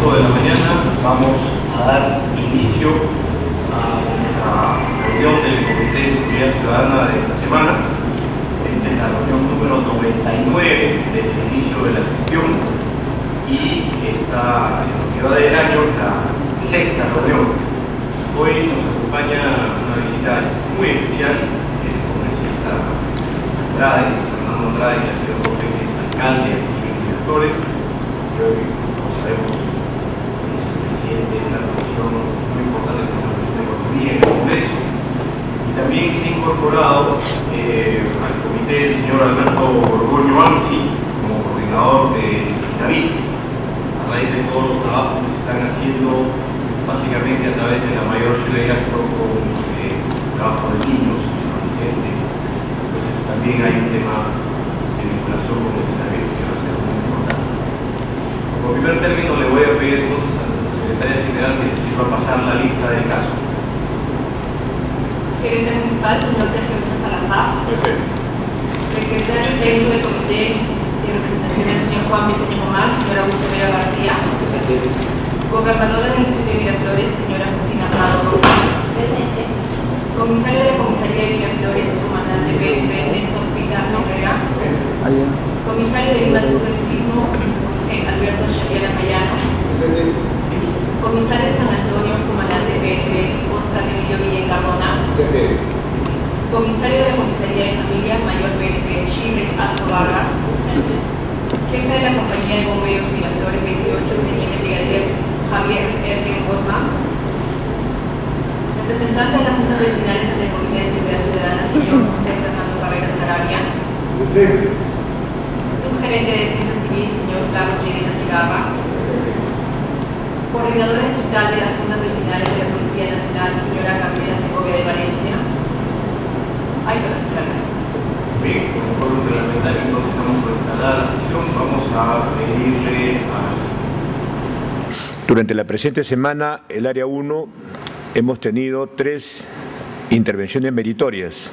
8 de la mañana vamos a dar inicio a la reunión del Comité de Seguridad Ciudadana de esta semana. Esta es la reunión número 99 desde el inicio de la gestión y esta, en lo que va del año, la sexta reunión. Hoy nos acompaña una visita muy especial, el congresista Andrade, Fernando Andrade, que ha sido dos veces alcalde aquí en Miraflores. Hoy, como sabemos, es presidente de una comisión muy importante como la Comisión de Economía en el Congreso. Y también se ha incorporado al comité el señor Alberto Borgoño Ansi como coordinador de David, a raíz de todos los trabajos que se están haciendo básicamente a través de la mayor ciudadanía con trabajo de niños, adolescentes. Entonces también hay un tema de vinculación con el David que va a ser muy importante. Como primer término le voy a pedir entonces a la secretaria general que se sirva a pasar la lista del caso. Gerente municipal, señor Sergio Mesa Salazar. Perfecto. Secretario técnico del comité de representación, señor Juan Vicente Omar, señora Augusto Vera García. Presente. Gobernadora del Distrito de Miraflores, señora Agustina Prado. Presente. Comisario de la Comisaría de Miraflores, comandante PF Néstor Pita Herrera. Comisario de Lima Sur del Turismo, Alberto Xavier Amayano. Presente. Comisario de San Antonio, comandante PF Oscar Emilio Guillén Cardona. Presente. Comisario de la Comisaría de Familia, mayor PF Chile Astro Vargas. Jefe de la Compañía de Bomberos Miraflores 28, teniente brigadier Javier Ergen Bosman. Representante de las juntas vecinales ante el Comité de Seguridad Ciudadana, señor José Fernando Carrera Sarabia. Subgerente de Defensa Civil, señor Carlos Llerena Segarra. Coordinadora distrital de las juntas vecinales de la Policía Nacional, señora Gabriela Segovia de Valencia. Ay, pero señora. Bien, como foro reglamentario, entonces estamos por instalar la sesión. Vamos a pedirle al... Durante la presente semana, el Área 1, hemos tenido 3 intervenciones meritorias.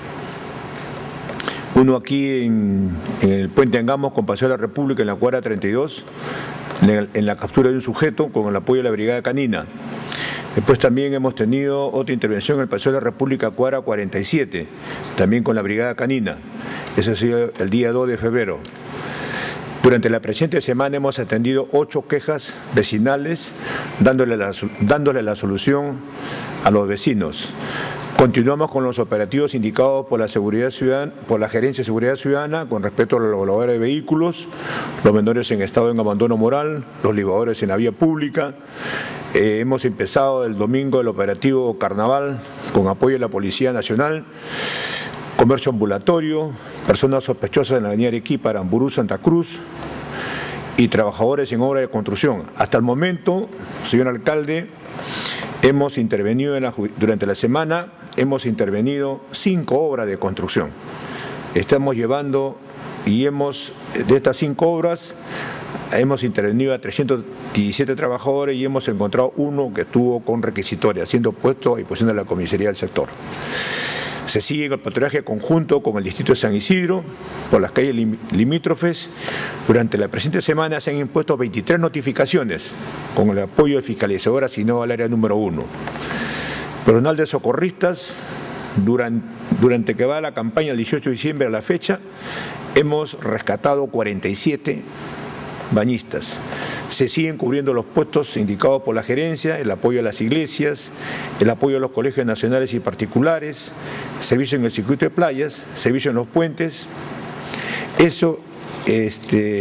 Uno aquí en el Puente Angamos con Paseo de la República, en la cuadra 32, en la captura de un sujeto con el apoyo de la Brigada Canina. Después también hemos tenido otra intervención en el Paseo de la República, cuadra 47, también con la Brigada Canina. Eso ha sido el día 2 de febrero. Durante la presente semana hemos atendido 8 quejas vecinales, dándole la solución a los vecinos. Continuamos con los operativos indicados por la Gerencia de Seguridad Ciudadana con respecto a los voladores de vehículos, los menores en estado de abandono moral, los libadores en la vía pública. Hemos empezado el domingo el operativo Carnaval con apoyo de la Policía Nacional, comercio ambulatorio, personas sospechosas en la avenida Arequipa, Aramburú, Santa Cruz y trabajadores en obra de construcción. Hasta el momento, señor alcalde, hemos intervenido durante la semana, hemos intervenido 5 obras de construcción. Estamos llevando y de estas 5 obras, hemos intervenido a 317 trabajadores y hemos encontrado uno que estuvo con requisitoria, siendo puesto a disposición de la comisaría del sector. Se sigue el patrullaje conjunto con el distrito de San Isidro, por las calles limítrofes. Durante la presente semana se han impuesto 23 notificaciones con el apoyo de fiscalizador asignado al área número 1. Personal de socorristas, durante que va la campaña el 18 de diciembre a la fecha, hemos rescatado 47 bañistas. Se siguen cubriendo los puestos indicados por la gerencia, el apoyo a las iglesias, el apoyo a los colegios nacionales y particulares, servicio en el circuito de playas, servicio en los puentes. Eso es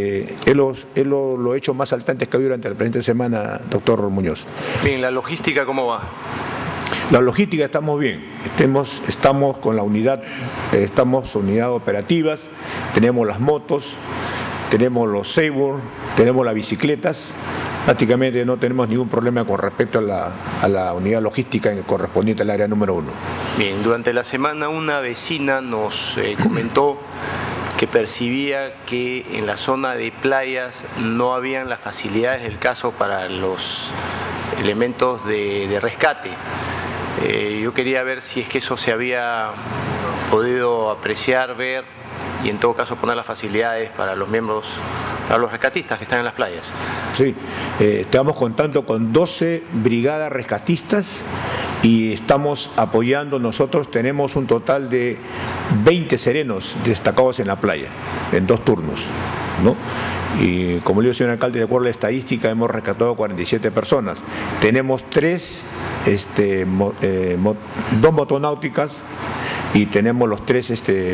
lo hecho más saltante que ha habido durante la presente semana, doctor Muñoz. Bien, ¿la logística cómo va? La logística estamos bien, estamos con la unidad, estamos unidades operativas, tenemos las motos, tenemos los Seibur, tenemos las bicicletas, prácticamente no tenemos ningún problema con respecto a la unidad logística correspondiente al área número 1. Bien, durante la semana una vecina nos comentó que percibía que en la zona de playas no habían las facilidades del caso para los elementos de rescate. Yo quería ver si es que eso se había podido apreciar, ver y en todo caso poner las facilidades para los miembros para los rescatistas que están en las playas. Sí, estamos contando con 12 brigadas rescatistas y estamos apoyando, nosotros tenemos un total de 20 serenos destacados en la playa, en 2 turnos, ¿no? Y como le digo, señor alcalde, de acuerdo a la estadística, hemos rescatado 47 personas. Tenemos 2 motonáuticas y tenemos los 3,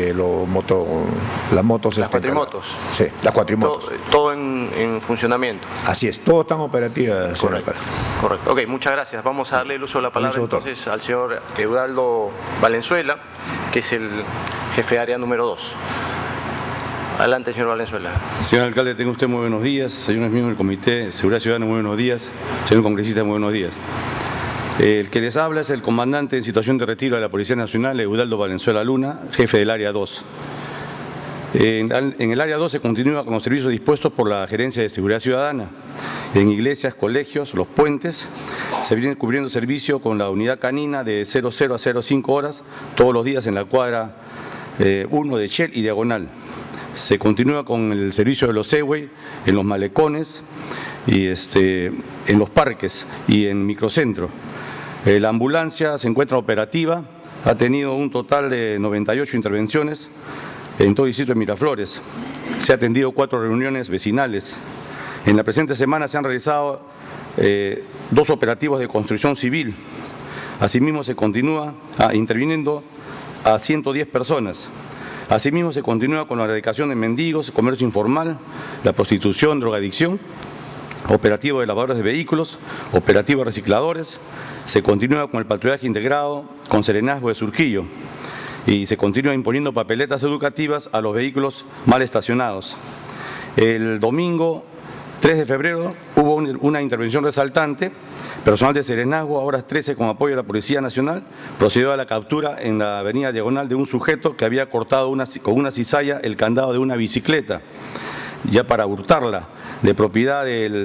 las motos. Las cuatrimotos. Sí, las cuatrimotos. Todo en funcionamiento. Así es, todo tan operativa, señor alcalde. Correcto. Ok, muchas gracias. Vamos a darle el uso de la palabra entonces al señor Eudaldo Valenzuela, que es el jefe de área número 2. Adelante, señor Valenzuela. Señor alcalde, tenga usted muy buenos días. Señores miembros del Comité de Seguridad Ciudadana, muy buenos días. Señor congresista, muy buenos días. El que les habla es el comandante en situación de retiro de la Policía Nacional, Eudaldo Valenzuela Luna, jefe del área 2. En el área 2 se continúa con los servicios dispuestos por la Gerencia de Seguridad Ciudadana. En iglesias, colegios, los puentes, se viene cubriendo servicio con la unidad canina de 00 a 05 horas, todos los días en la cuadra 1 de Shell y Diagonal. Se continúa con el servicio de los Segway en los malecones, y en los parques y en microcentro. La ambulancia se encuentra operativa, ha tenido un total de 98 intervenciones en todo el distrito de Miraflores. Se ha atendido 4 reuniones vecinales. En la presente semana se han realizado 2 operativos de construcción civil. Asimismo se continúa interviniendo a 110 personas. Asimismo se continúa con la erradicación de mendigos, comercio informal, la prostitución, drogadicción, operativo de lavadores de vehículos, operativo de recicladores. Se continúa con el patrullaje integrado con serenazgo de Surquillo y se continúa imponiendo papeletas educativas a los vehículos mal estacionados. El domingo 3 de febrero hubo una intervención resaltante. Personal de serenazgo, a horas 13, con apoyo de la Policía Nacional, procedió a la captura en la avenida Diagonal de un sujeto que había cortado con una cizalla el candado de una bicicleta, ya para hurtarla, de propiedad de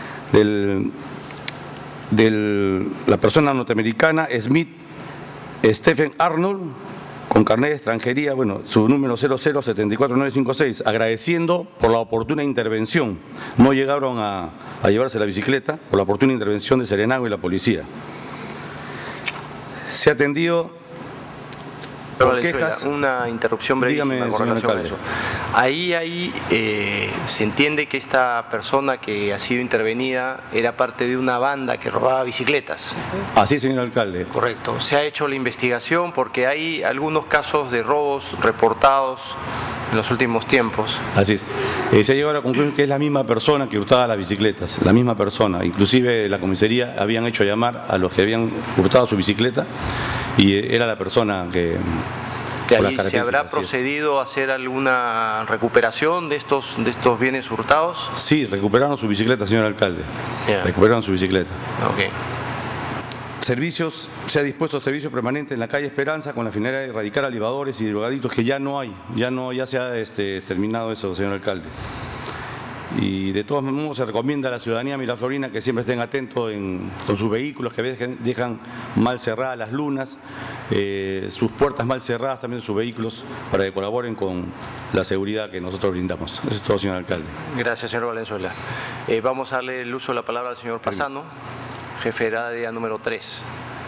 la persona norteamericana Smith Stephen Arnold, con carnet de extranjería, bueno, su número 0074956, agradeciendo por la oportuna intervención. No llegaron a llevarse la bicicleta, por la oportuna intervención de Serenazgo y la policía. Se ha atendido por quejas. Una interrupción brevísima con relación a eso. Ahí se entiende que esta persona que ha sido intervenida era parte de una banda que robaba bicicletas. Así, señor alcalde. Correcto. Se ha hecho la investigación porque hay algunos casos de robos reportados en los últimos tiempos. Así es. Se ha llegado a la conclusión que es la misma persona que hurtaba las bicicletas, la misma persona. Inclusive la comisaría habían hecho llamar a los que habían hurtado su bicicleta y era la persona que... ¿De ahí se habrá procedido a hacer alguna recuperación de estos bienes hurtados? Sí, recuperaron su bicicleta, señor alcalde. Yeah. Recuperaron su bicicleta. Okay. Servicios, se ha dispuesto servicio permanente en la calle Esperanza con la finalidad de erradicar a libadores y drogadictos, que ya no hay, ya se ha terminado eso, señor alcalde. Y de todos modos se recomienda a la ciudadanía miraflorina que siempre estén atentos con sus vehículos, que a veces dejan mal cerradas las lunas, sus puertas mal cerradas también sus vehículos, para que colaboren con la seguridad que nosotros brindamos. Eso es todo, señor alcalde. Gracias, señor Valenzuela. Vamos a darle el uso de la palabra al señor Pasano, jefe de área número 3.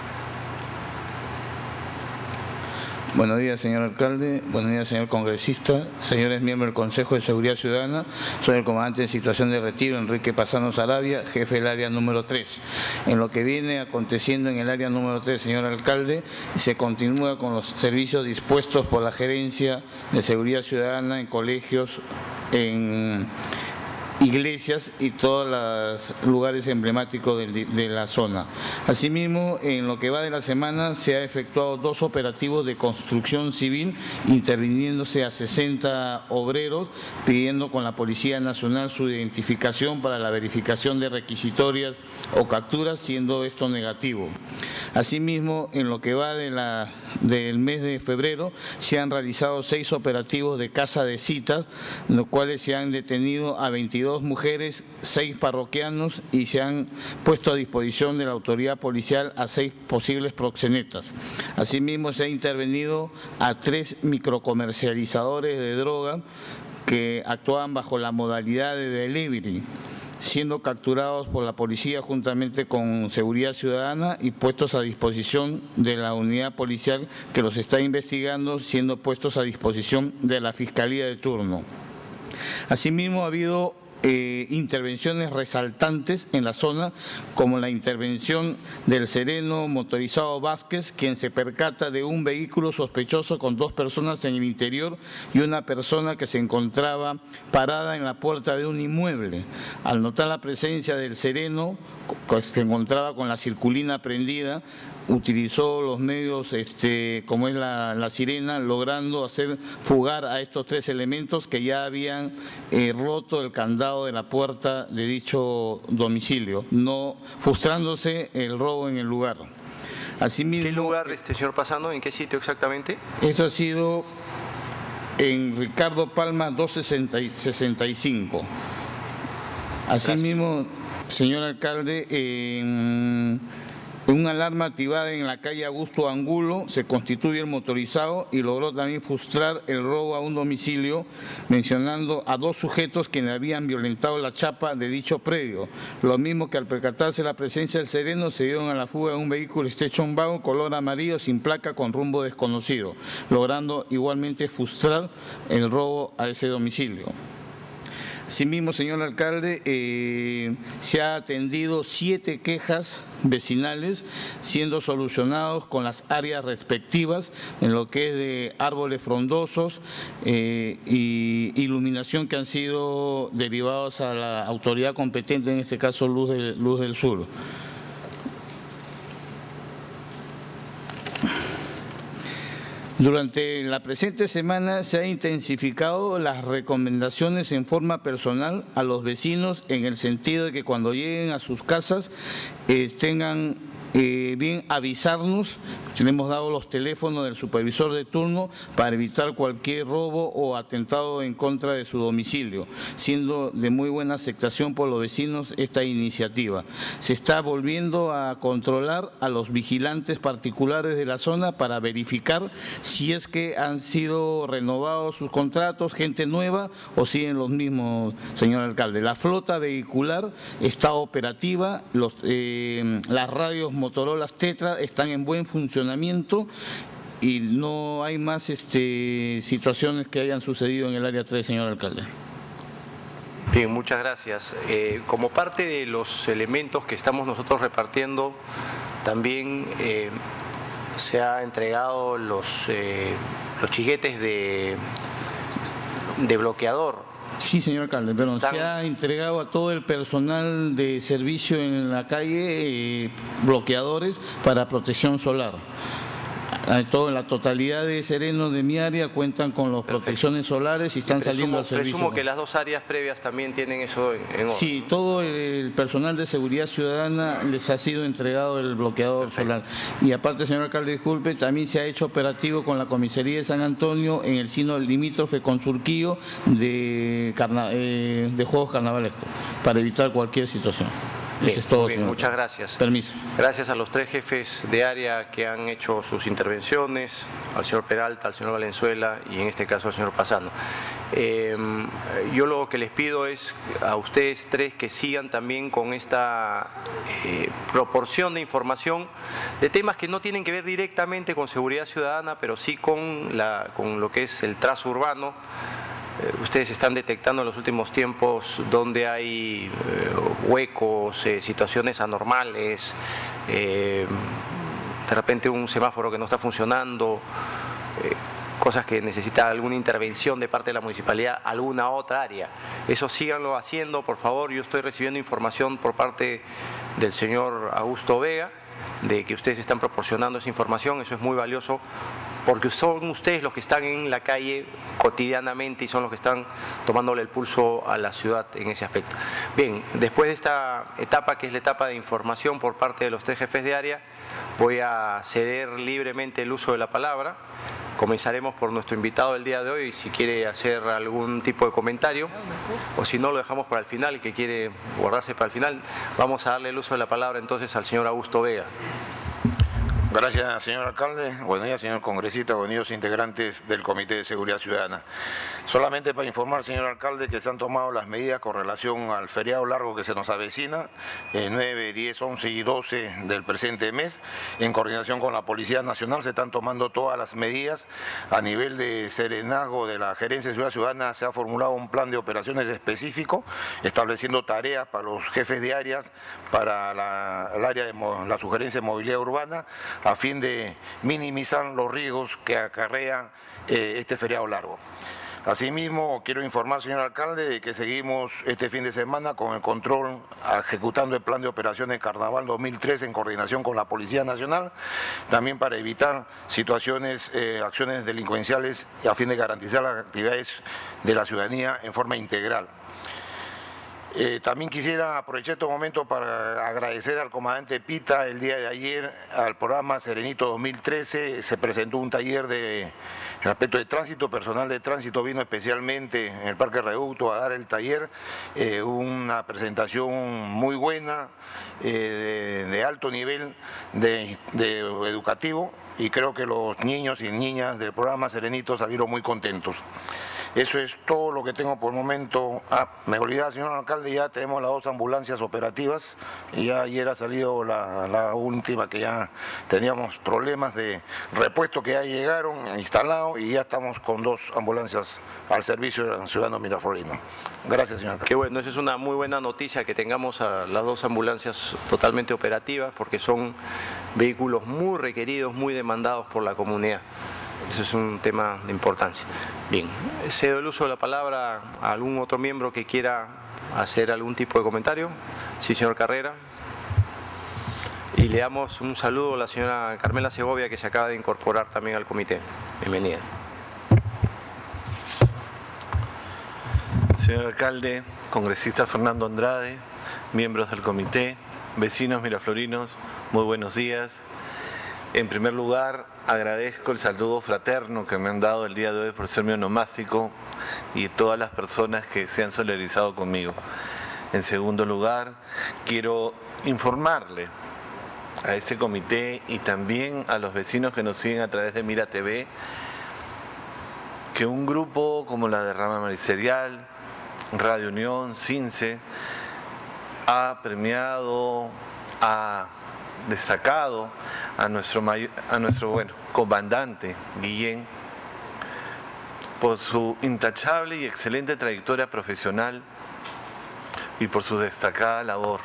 Buenos días, señor alcalde. Buenos días, señor congresista. Señores miembros del Consejo de Seguridad Ciudadana, soy el comandante en situación de retiro, Enrique Pasano Sarabia, jefe del área número 3. En lo que viene aconteciendo en el área número 3, señor alcalde, se continúa con los servicios dispuestos por la Gerencia de Seguridad Ciudadana en colegios, en iglesias y todos los lugares emblemáticos de la zona. Asimismo, en lo que va de la semana se ha efectuado 2 operativos de construcción civil, interviniéndose a 60 obreros, pidiendo con la Policía Nacional su identificación para la verificación de requisitorias o capturas, siendo esto negativo. Asimismo, en lo que va del mes de febrero, se han realizado 6 operativos de casa de citas, en los cuales se han detenido a 22 mujeres, 6 parroquianos, y se han puesto a disposición de la autoridad policial a 6 posibles proxenetas. Asimismo, se ha intervenido a 3 microcomercializadores de droga que actuaban bajo la modalidad de delivery, siendo capturados por la policía juntamente con Seguridad Ciudadana y puestos a disposición de la unidad policial que los está investigando, siendo puestos a disposición de la Fiscalía de turno. Asimismo, ha habido intervenciones resaltantes en la zona, como la intervención del sereno motorizado Vázquez, quien se percata de un vehículo sospechoso con 2 personas en el interior y una persona que se encontraba parada en la puerta de un inmueble. Al notar la presencia del sereno, que se encontraba con la circulina prendida, utilizó los medios como es la sirena, logrando hacer fugar a estos 3 elementos que ya habían roto el candado de la puerta de dicho domicilio, no frustrándose el robo en el lugar. Asimismo, ¿qué lugar, señor Pasano? ¿En qué sitio exactamente? Esto ha sido en Ricardo Palma 265. Asimismo, señor alcalde, en una alarma activada en la calle Augusto Angulo se constituye el motorizado y logró también frustrar el robo a un domicilio, mencionando a 2 sujetos quienes habían violentado la chapa de dicho predio. Lo mismo que al percatarse la presencia del sereno se dieron a la fuga de un vehículo Station Wagon color amarillo sin placa con rumbo desconocido, logrando igualmente frustrar el robo a ese domicilio. Asimismo, señor alcalde, se ha atendido 7 quejas vecinales, siendo solucionados con las áreas respectivas en lo que es de árboles frondosos y iluminación, que han sido derivados a la autoridad competente, en este caso Luz del Sur. Durante la presente semana se han intensificado las recomendaciones en forma personal a los vecinos, en el sentido de que cuando lleguen a sus casas tengan bien avisarnos. Le hemos dado los teléfonos del supervisor de turno para evitar cualquier robo o atentado en contra de su domicilio, siendo de muy buena aceptación por los vecinos esta iniciativa. Se está volviendo a controlar a los vigilantes particulares de la zona para verificar si es que han sido renovados sus contratos, gente nueva, o siguen los mismos, señor alcalde. La flota vehicular está operativa, las radios Motorola Tetra están en buen funcionamiento y no hay más situaciones que hayan sucedido en el área 3, señor alcalde. Bien, muchas gracias. Como parte de los elementos que estamos nosotros repartiendo, también se ha entregado los chiguetes de bloqueador. Sí, señor alcalde, pero se ha entregado a todo el personal de servicio en la calle bloqueadores para protección solar. La totalidad de serenos de mi área cuentan con las protecciones solares y están saliendo al servicio. Presumo que las 2 áreas previas también tienen eso en orden. Sí, todo el personal de Seguridad Ciudadana les ha sido entregado el bloqueador solar. Y aparte, señor alcalde, disculpe, también se ha hecho operativo con la Comisaría de San Antonio en el sino limítrofe con Surquillo de juegos carnavalescos, para evitar cualquier situación. Bien, eso es todo, bien, muchas gracias. Permiso. Gracias a los 3 jefes de área que han hecho sus intervenciones, al señor Peralta, al señor Valenzuela y en este caso al señor Pasano. Yo lo que les pido es a ustedes 3 que sigan también con esta proporción de información de temas que no tienen que ver directamente con seguridad ciudadana, pero sí con lo que es el trazo urbano. Ustedes están detectando en los últimos tiempos donde hay huecos, situaciones anormales, de repente un semáforo que no está funcionando, cosas que necesita alguna intervención de parte de la municipalidad, alguna otra área. Eso síganlo haciendo, por favor. Yo estoy recibiendo información por parte del señor Augusto Vega de que ustedes están proporcionando esa información. Eso es muy valioso, porque son ustedes los que están en la calle cotidianamente y son los que están tomándole el pulso a la ciudad en ese aspecto. Bien, después de esta etapa, que es la etapa de información por parte de los 3 jefes de área, voy a ceder libremente el uso de la palabra. Comenzaremos por nuestro invitado del día de hoy, si quiere hacer algún tipo de comentario, o si no, lo dejamos para el final y que quiere guardarse para el final. Vamos a darle el uso de la palabra entonces al señor Augusto Vega. Gracias, señor alcalde. Buenos días, señor congresista, buenos días, integrantes del Comité de Seguridad Ciudadana. Solamente para informar, señor alcalde, que se han tomado las medidas con relación al feriado largo que se nos avecina, 9, 10, 11 y 12 del presente mes. En coordinación con la Policía Nacional se están tomando todas las medidas. A nivel de serenazgo de la Gerencia de Seguridad Ciudadana se ha formulado un plan de operaciones específico, estableciendo tareas para los jefes de áreas, para el área de la sugerencia de movilidad urbana, a fin de minimizar los riesgos que acarrea este feriado largo. Asimismo, quiero informar, señor alcalde, de que seguimos este fin de semana con el control, ejecutando el plan de operaciones Carnaval 2013 en coordinación con la Policía Nacional, también para evitar situaciones, acciones delincuenciales y a fin de garantizar las actividades de la ciudadanía en forma integral. También quisiera aprovechar este momento para agradecer al comandante Pita. El día de ayer al programa Serenito 2013 se presentó un taller de aspecto de tránsito, personal de tránsito vino especialmente en el Parque Reducto a dar el taller, una presentación muy buena, de alto nivel de educativo, y creo que los niños y niñas del programa Serenito salieron muy contentos. Eso es todo lo que tengo por el momento. Me olvidaba, señor alcalde, ya tenemos las 2 ambulancias operativas. Y ya ayer ha salido la última, que ya teníamos problemas de repuesto que ya llegaron instalados, y ya estamos con 2 ambulancias al servicio del ciudadano miraflorino. Gracias, señor alcalde. Qué bueno, esa es una muy buena noticia, que tengamos a las 2 ambulancias totalmente operativas, porque son vehículos muy requeridos, muy demandados por la comunidad. Eso es un tema de importancia. Bien, cedo el uso de la palabra a algún otro miembro que quiera hacer algún tipo de comentario. Sí, señor Carrera. Y le damos un saludo a la señora Carmela Segovia, que se acaba de incorporar también al comité. Bienvenida. Señor alcalde, congresista Fernando Andrade, miembros del comité, vecinos miraflorinos, muy buenos días. En primer lugar, agradezco el saludo fraterno que me han dado el día de hoy por ser mi onomástico y todas las personas que se han solidarizado conmigo. En segundo lugar, quiero informarle a este comité y también a los vecinos que nos siguen a través de Mira TV que un grupo como la Derrama Magisterial, Radio Unión, CINCE, ha premiado, ha destacado a nuestro comandante Guillén por su intachable y excelente trayectoria profesional y por su destacada labor.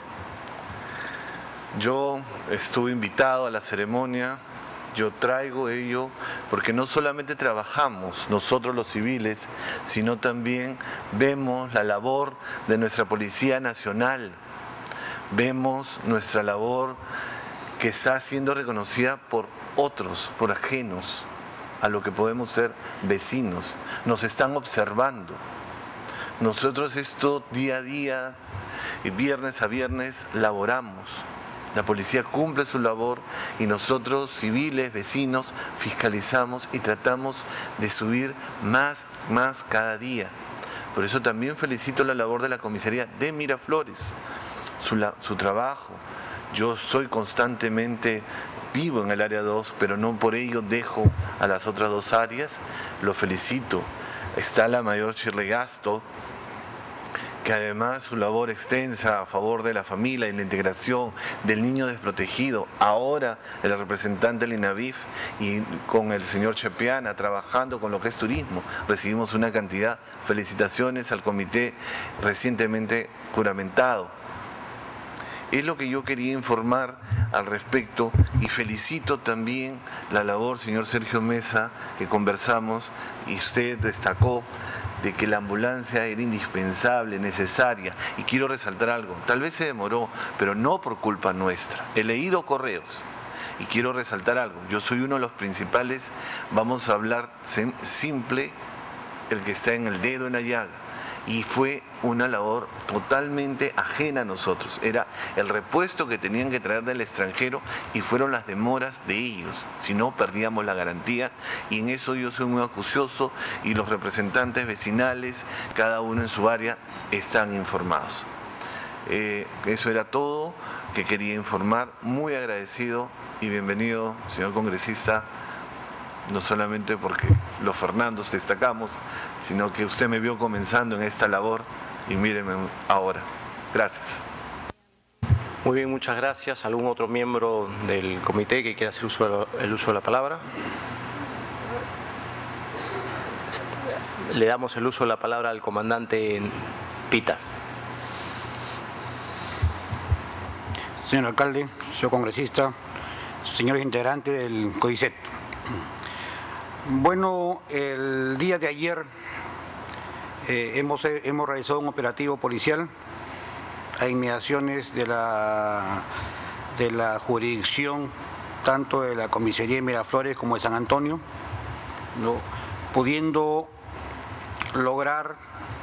Yo estuve invitado a la ceremonia. Yo traigo ello porque no solamente trabajamos nosotros los civiles, sino también vemos la labor de nuestra Policía Nacional, vemos nuestra labor que está siendo reconocida por otros, por ajenos, a lo que podemos ser vecinos. Nos están observando. Nosotros esto día a día y viernes a viernes laboramos. La policía cumple su labor y nosotros, civiles, vecinos, fiscalizamos y tratamos de subir más cada día. Por eso también felicito la labor de la comisaría de Miraflores, su trabajo. Yo soy constantemente vivo en el área 2, pero no por ello dejo a las otras 2 áreas. Lo felicito. Está la mayor Chirlegasto, que además su labor extensa a favor de la familia y la integración del niño desprotegido, ahora el representante del INAVIF y con el señor Chepiana trabajando con lo que es turismo, recibimos una cantidad. Felicitaciones al comité recientemente juramentado. Es lo que yo quería informar al respecto, y felicito también la labor, señor Sergio Mesa, que conversamos y usted destacó de que la ambulancia era indispensable, necesaria, y quiero resaltar algo. Tal vez se demoró, pero no por culpa nuestra. He leído correos y quiero resaltar algo. Yo soy uno de los principales, vamos a hablar simple, el que está en el dedo en la llaga. Y fue una labor totalmente ajena a nosotros. Era el repuesto que tenían que traer del extranjero y fueron las demoras de ellos. Si no, perdíamos la garantía, y en eso yo soy muy acucioso y los representantes vecinales, cada uno en su área, están informados. Eso era todo que quería informar. Muy agradecido y bienvenido, señor congresista, no solamente porque los Fernandos destacamos, sino que usted me vio comenzando en esta labor y míreme ahora. Gracias. Muy bien, muchas gracias. ¿Algún otro miembro del comité que quiera hacer el uso de la palabra? Le damos el uso de la palabra al comandante Pita. Señor alcalde, señor congresista, señores integrantes del CODICET. Bueno, el día de ayer hemos realizado un operativo policial a inmediaciones de la jurisdicción tanto de la comisaría de Miraflores como de San Antonio, ¿no?, pudiendo lograr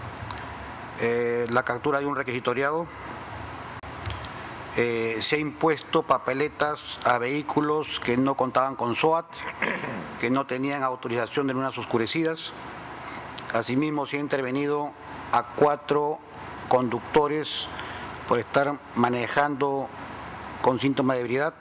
la captura de un requisitoriado. Se ha impuesto papeletas a vehículos que no contaban con SOAT, que no tenían autorización de lunas oscurecidas. Asimismo, se ha intervenido a 4 conductores por estar manejando con síntomas de ebriedad.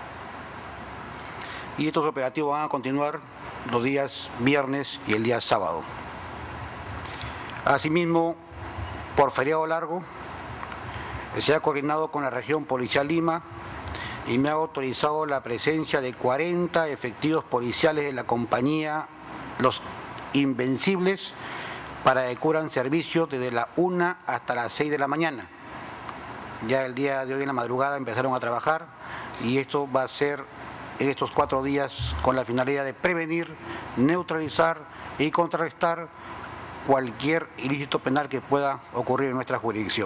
Y estos operativos van a continuar los días viernes y el día sábado. Asimismo, por feriado largo, se ha coordinado con la región policial Lima y me ha autorizado la presencia de 40 efectivos policiales de la compañía Los Invencibles para que cubran servicio desde la 1 hasta las 6 de la mañana. Ya el día de hoy en la madrugada empezaron a trabajar y esto va a ser en estos 4 días con la finalidad de prevenir, neutralizar y contrarrestar cualquier ilícito penal que pueda ocurrir en nuestra jurisdicción.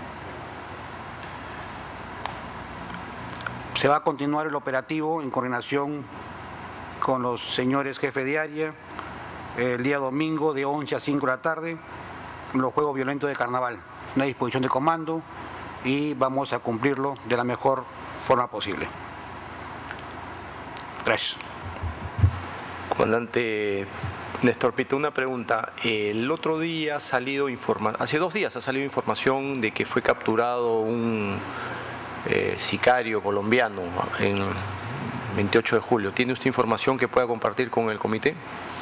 Se va a continuar el operativo en coordinación con los señores jefes de área el día domingo de 11 a 5 de la tarde, los juegos violentos de carnaval, una disposición de comando y vamos a cumplirlo de la mejor forma posible. Gracias. Comandante Néstor Pita, una pregunta. El otro día ha salido hace 2 días ha salido información de que fue capturado un sicario colombiano en 28 de julio. ¿Tiene usted información que pueda compartir con el comité?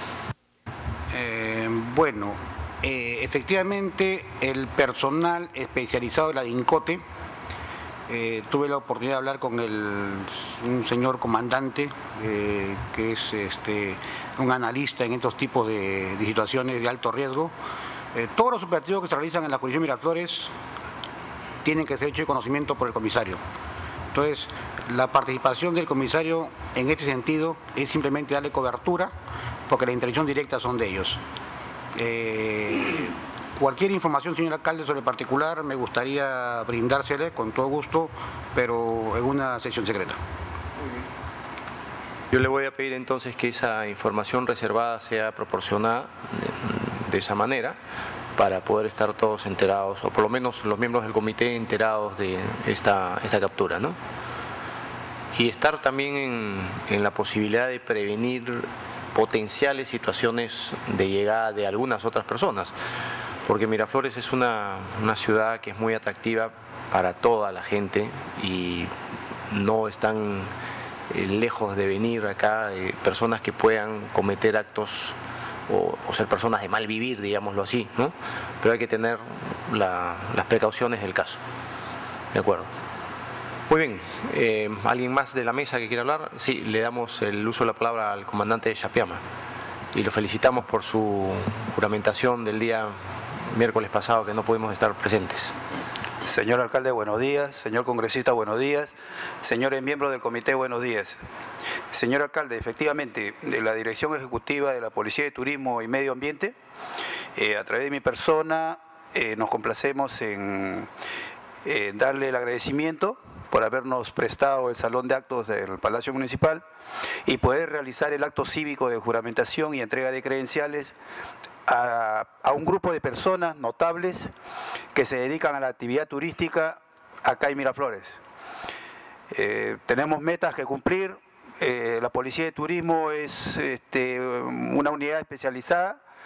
Bueno, efectivamente el personal especializado de la DINCOTE, tuve la oportunidad de hablar con un señor comandante que es un analista en estos tipos de situaciones de alto riesgo. Todos los operativos que se realizan en la jurisdicción Miraflores tienen que ser hechos de conocimiento por el comisario. Entonces, la participación del comisario en este sentido es simplemente darle cobertura, porque la intervención directa son de ellos. Cualquier información, señor alcalde, sobre el particular, me gustaría brindársele con todo gusto, pero en una sesión secreta. Yo le voy a pedir entonces que esa información reservada sea proporcionada de esa manera, para poder estar todos enterados, o por lo menos los miembros del comité enterados de esta captura, ¿no? Y estar también en la posibilidad de prevenir potenciales situaciones de llegada de algunas otras personas, porque Miraflores es una ciudad que es muy atractiva para toda la gente y no están lejos de venir acá personas que puedan cometer actos o ser personas de mal vivir, digámoslo así, ¿no? Pero hay que tener las precauciones del caso. ¿De acuerdo? Muy bien. ¿Alguien más de la mesa que quiera hablar? Sí, le damos el uso de la palabra al comandante Chapiama y lo felicitamos por su juramentación del día miércoles pasado, que no pudimos estar presentes. Señor alcalde, buenos días. Señor congresista, buenos días. Señores miembros del comité, buenos días. Señor alcalde, efectivamente, de la Dirección Ejecutiva de la Policía de Turismo y Medio Ambiente, a través de mi persona, nos complacemos en darle el agradecimiento por habernos prestado el salón de actos del Palacio Municipal y poder realizar el acto cívico de juramentación y entrega de credenciales a un grupo de personas notables que se dedican a la actividad turística acá en Miraflores. Tenemos metas que cumplir. La Policía de Turismo es una unidad especializada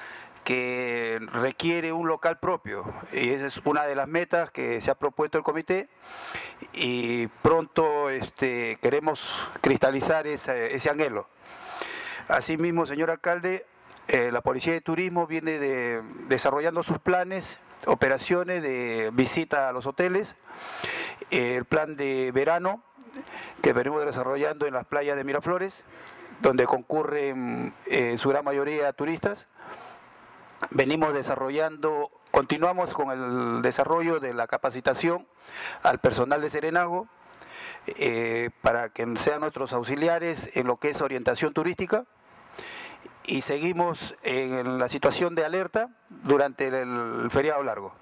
que requiere un local propio, y esa es una de las metas que se ha propuesto el comité, y pronto queremos cristalizar ese anhelo. Asimismo, señor alcalde, la Policía de Turismo viene desarrollando sus planes, operaciones de visita a los hoteles, el plan de verano que venimos desarrollando en las playas de Miraflores, donde concurren en su gran mayoría turistas. Venimos desarrollando, continuamos con el desarrollo de la capacitación al personal de serenazgo para que sean nuestros auxiliares en lo que es orientación turística, y seguimos en la situación de alerta durante el feriado largo.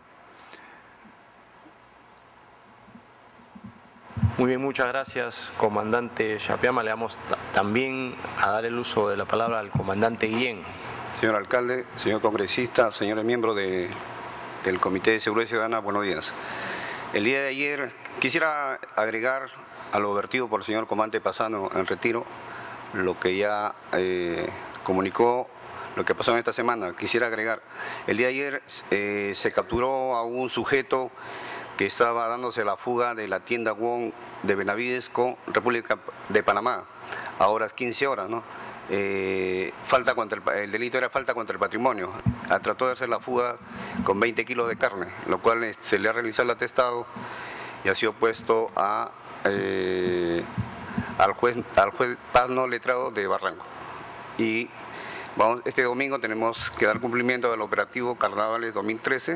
Muy bien, muchas gracias, comandante Chapiama. Le vamos también a dar el uso de la palabra al comandante Guillén. Señor alcalde, señor congresista, señores miembros del Comité de Seguridad Ciudadana, buenos días. El día de ayer quisiera agregar a lo vertido por el señor comandante Pasano en retiro, lo que ya comunicó, lo que pasó en esta semana. Quisiera agregar, el día de ayer se capturó a un sujeto que estaba dándose la fuga de la tienda Wong de Benavides con República de Panamá, a horas 15 horas, ¿no? El delito era falta contra el patrimonio. Trató de hacer la fuga con 20 kilos de carne, lo cual se le ha realizado el atestado y ha sido puesto al juez Paz no letrado de Barranco. Y este domingo tenemos que dar cumplimiento al operativo Carnavales 2013,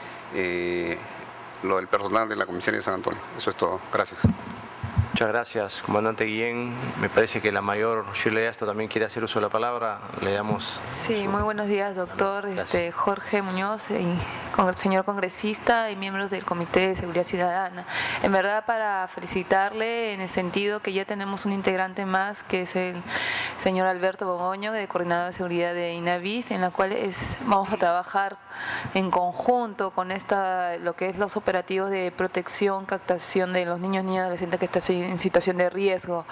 lo del personal de la comisaría de San Antonio. Eso es todo. Gracias. Muchas gracias, comandante Guillén. Me parece que la mayor Shirley Astro también quiere hacer uso de la palabra. Le damos... Sí, muy buenos días, doctor Jorge Muñoz, con el señor congresista y miembros del Comité de Seguridad Ciudadana. En verdad, para felicitarle en el sentido que ya tenemos un integrante más, que es el señor Alberto Bogoño, de Coordinador de Seguridad de INAVIS, en la cual vamos a trabajar en conjunto con lo que es los operativos de protección, captación de los niños y adolescentes que están en situación de riesgo.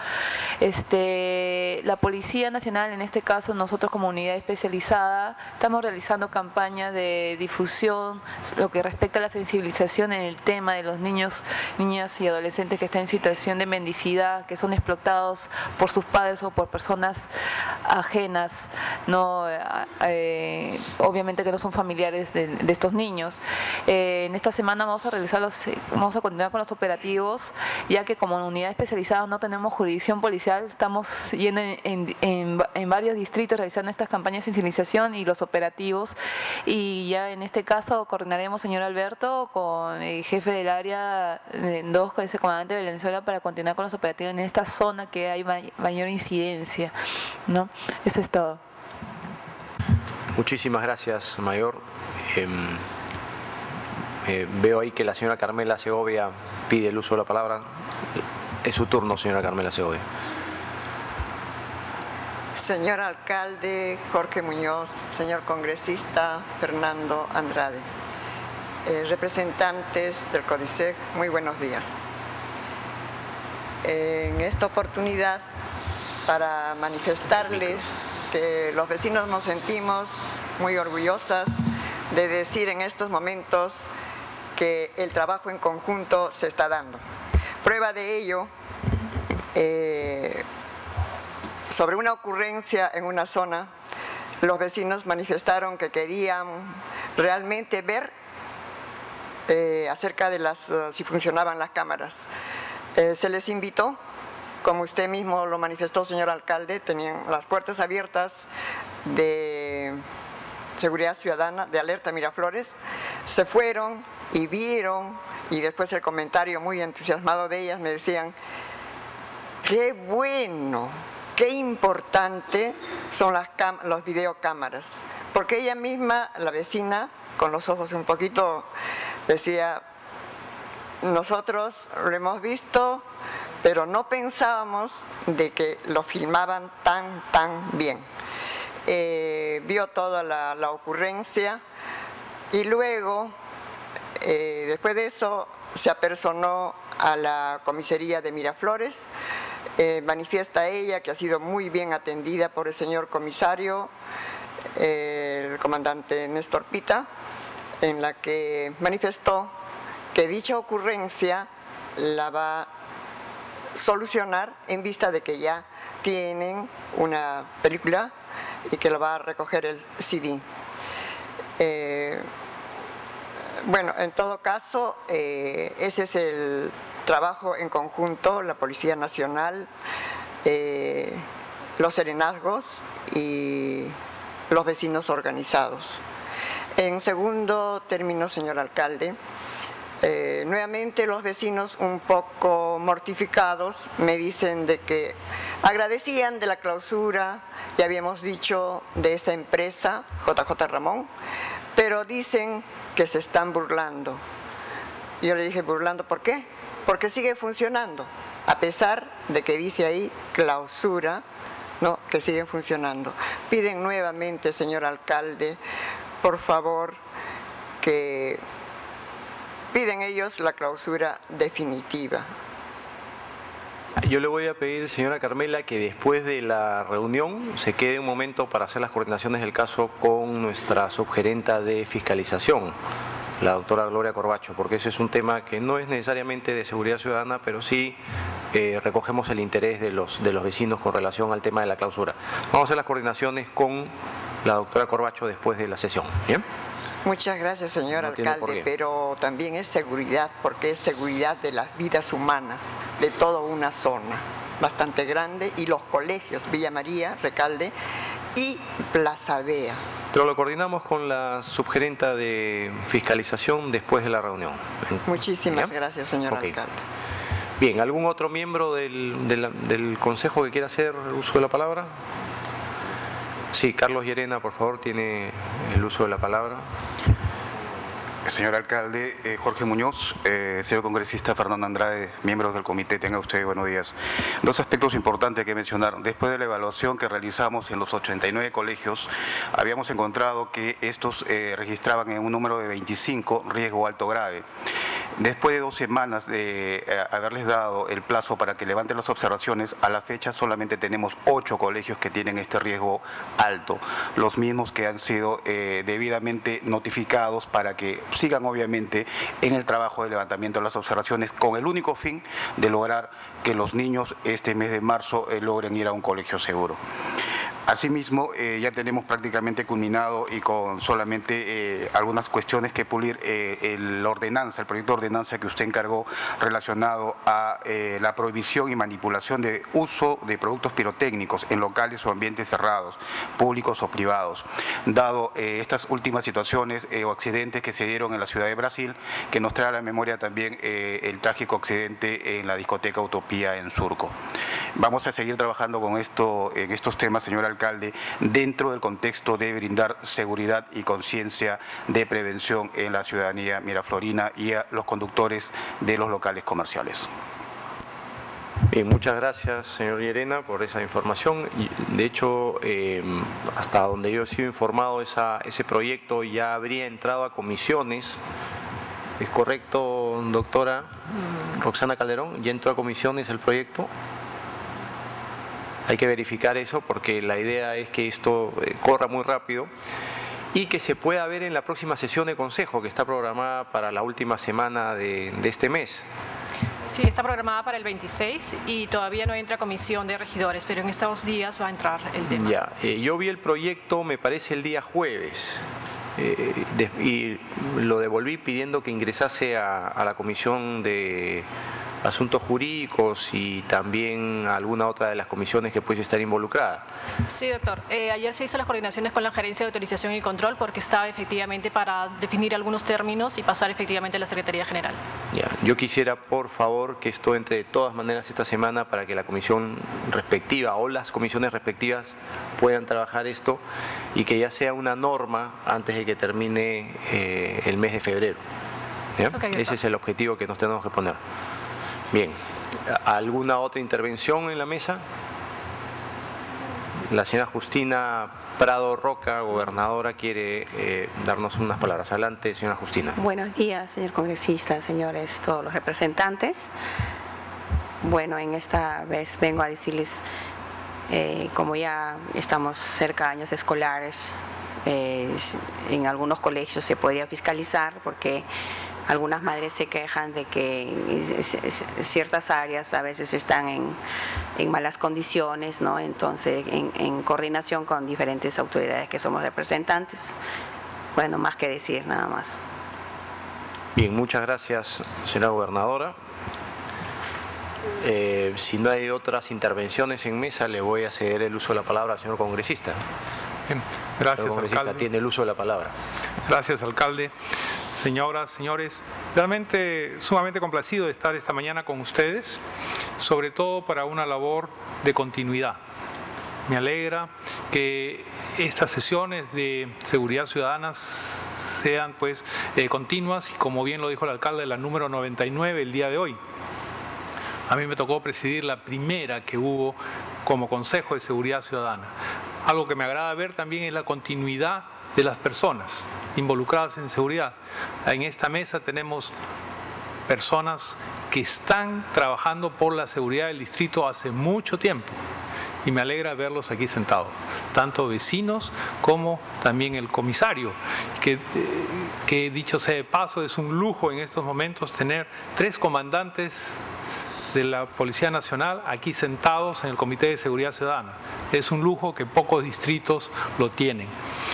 La Policía Nacional, en este caso nosotros como unidad especializada, estamos realizando campañas de difusión, lo que respecta a la sensibilización en el tema de los niños, niñas y adolescentes que están en situación de mendicidad, que son explotados por sus padres o por personas ajenas, ¿no? Obviamente que no son familiares de estos niños. En esta semana vamos a continuar con los operativos, ya que como unidad especializada no tenemos jurisdicción policial, estamos yendo en varios distritos realizando estas campañas de sensibilización y los operativos, y ya en este caso coordinaremos, señor Alberto, con el jefe del área 2, con ese comandante de Venezuela, para continuar con los operativos en esta zona que hay mayor incidencia, ¿no? Eso es todo. Muchísimas gracias, mayor. Veo ahí que la señora Carmela Segovia pide el uso de la palabra. Es su turno, señora Carmela Segovia. Señor alcalde Jorge Muñoz, señor congresista Fernando Andrade, representantes del CODISEG, muy buenos días. En esta oportunidad, para manifestarles que los vecinos nos sentimos muy orgullosas de decir en estos momentos que el trabajo en conjunto se está dando. Prueba de ello, sobre una ocurrencia en una zona, los vecinos manifestaron que querían realmente ver acerca de si funcionaban las cámaras. Se les invitó, como usted mismo lo manifestó, señor alcalde, tenían las puertas abiertas de Seguridad Ciudadana, de Alerta Miraflores, se fueron y vieron, y después el comentario muy entusiasmado de ellas me decían: qué bueno, qué importante son los videocámaras, porque ella misma, la vecina, con los ojos un poquito, decía: nosotros lo hemos visto, pero no pensábamos de que lo filmaban tan bien. Vio toda la ocurrencia y luego, después de eso, se apersonó a la comisaría de Miraflores. Manifiesta ella que ha sido muy bien atendida por el señor comisario. el comandante Néstor Pita, en la que manifestó que dicha ocurrencia la va a solucionar en vista de que ya tienen una película y que la va a recoger el CD. Bueno, en todo caso, ese es el trabajo en conjunto, la Policía Nacional, los serenazgos y los vecinos organizados. En segundo término, señor alcalde, nuevamente los vecinos un poco mortificados me dicen de que agradecían de la clausura, ya habíamos dicho, de esa empresa, JJ Ramón, pero dicen que se están burlando. Yo le dije, ¿burlando por qué? Porque sigue funcionando, a pesar de que dice ahí clausura, no, que siguen funcionando. Piden nuevamente, señor alcalde, por favor, que piden ellos la clausura definitiva. Yo le voy a pedir, señora Carmela, que después de la reunión se quede un momento para hacer las coordinaciones del caso con nuestra subgerenta de fiscalización, la doctora Gloria Corbacho, porque ese es un tema que no es necesariamente de seguridad ciudadana, pero sí recogemos el interés de los vecinos con relación al tema de la clausura. Vamos a hacer las coordinaciones con la doctora Corbacho después de la sesión. ¿Bien? Muchas gracias, señor alcalde, pero también es seguridad, porque es seguridad de las vidas humanas, de toda una zona bastante grande, y los colegios Villa María, Recalde y Plaza Vea. Pero lo coordinamos con la subgerenta de fiscalización después de la reunión. Muchísimas gracias, señor alcalde. Bien, ¿algún otro miembro del Consejo que quiera hacer uso de la palabra? Sí, Carlos Llerena, por favor, tiene el uso de la palabra. Señor alcalde, Jorge Muñoz, señor congresista Fernando Andrade, miembros del comité, tenga usted buenos días. Dos aspectos importantes que mencionar. Después de la evaluación que realizamos en los 89 colegios, habíamos encontrado que estos registraban en un número de 25 riesgo alto grave. Después de 2 semanas de haberles dado el plazo para que levanten las observaciones, a la fecha solamente tenemos 8 colegios que tienen este riesgo alto, los mismos que han sido debidamente notificados para que sigan obviamente en el trabajo de levantamiento de las observaciones con el único fin de lograr que los niños este mes de marzo logren ir a un colegio seguro. Asimismo, ya tenemos prácticamente culminado y con solamente algunas cuestiones que pulir la ordenanza, el proyecto de ordenanza que usted encargó relacionado a la prohibición y manipulación de uso de productos pirotécnicos en locales o ambientes cerrados, públicos o privados, dado estas últimas situaciones o accidentes que se dieron en la ciudad de Brasil, que nos trae a la memoria también el trágico accidente en la discoteca Utopía en Surco. Vamos a seguir trabajando con en estos temas, señor alcalde, dentro del contexto de brindar seguridad y conciencia de prevención en la ciudadanía miraflorina y a los conductores de los locales comerciales. Bien, muchas gracias, señor Llerena, por esa información. De hecho, hasta donde yo he sido informado, ese proyecto ya habría entrado a comisiones. ¿Es correcto, doctora Roxana Calderón? ¿Ya entró a comisiones el proyecto? Hay que verificar eso porque la idea es que esto corra muy rápido y que se pueda ver en la próxima sesión de consejo que está programada para la última semana de este mes. Sí, está programada para el 26 y todavía no entra a comisión de regidores, pero en estos días va a entrar el tema. Ya, yo vi el proyecto, me parece, el día jueves y lo devolví pidiendo que ingresase a la comisión de asuntos jurídicos y también alguna otra de las comisiones que pudiese estar involucrada. Sí, doctor. Ayer se hizo las coordinaciones con la Gerencia de Autorización y Control porque estaba efectivamente para definir algunos términos y pasar efectivamente a la Secretaría General. Ya, yo quisiera, por favor, que esto entre de todas maneras esta semana para que la comisión respectiva o las comisiones respectivas puedan trabajar esto y que ya sea una norma antes de que termine el mes de febrero. Okay, ese es el objetivo que nos tenemos que poner. Bien, ¿alguna otra intervención en la mesa? La señora Justina Prado Roca, gobernadora, quiere darnos unas palabras. Adelante, señora Justina. Buenos días, señor congresista, señores, todos los representantes. Bueno, en esta vez vengo a decirles, como ya estamos cerca de años escolares, En algunos colegios se podría fiscalizar porque algunas madres se quejan de que ciertas áreas a veces están en malas condiciones, ¿no? Entonces, en coordinación con diferentes autoridades que somos representantes. Bueno, más que decir, nada más. Bien, muchas gracias, señora gobernadora. Si no hay otras intervenciones en mesa, le voy a ceder el uso de la palabra al señor congresista. Bien, gracias, señor congresista, alcalde. tiene el uso de la palabra. Gracias, alcalde. Señoras, señores, realmente sumamente complacido de estar esta mañana con ustedes, sobre todo para una labor de continuidad. Me alegra que estas sesiones de seguridad ciudadana sean pues continuas y, como bien lo dijo el alcalde, la número 99 el día de hoy. A mí me tocó presidir la primera que hubo como Consejo de Seguridad Ciudadana. Algo que me agrada ver también es la continuidad de las personas involucradas en seguridad. En esta mesa tenemos personas que están trabajando por la seguridad del distrito hace mucho tiempo y me alegra verlos aquí sentados, tanto vecinos como también el comisario, que dicho sea de paso, es un lujo en estos momentos tener 3 comandantes de la Policía Nacional aquí sentados en el Comité de Seguridad Ciudadana. Es un lujo que pocos distritos lo tienen.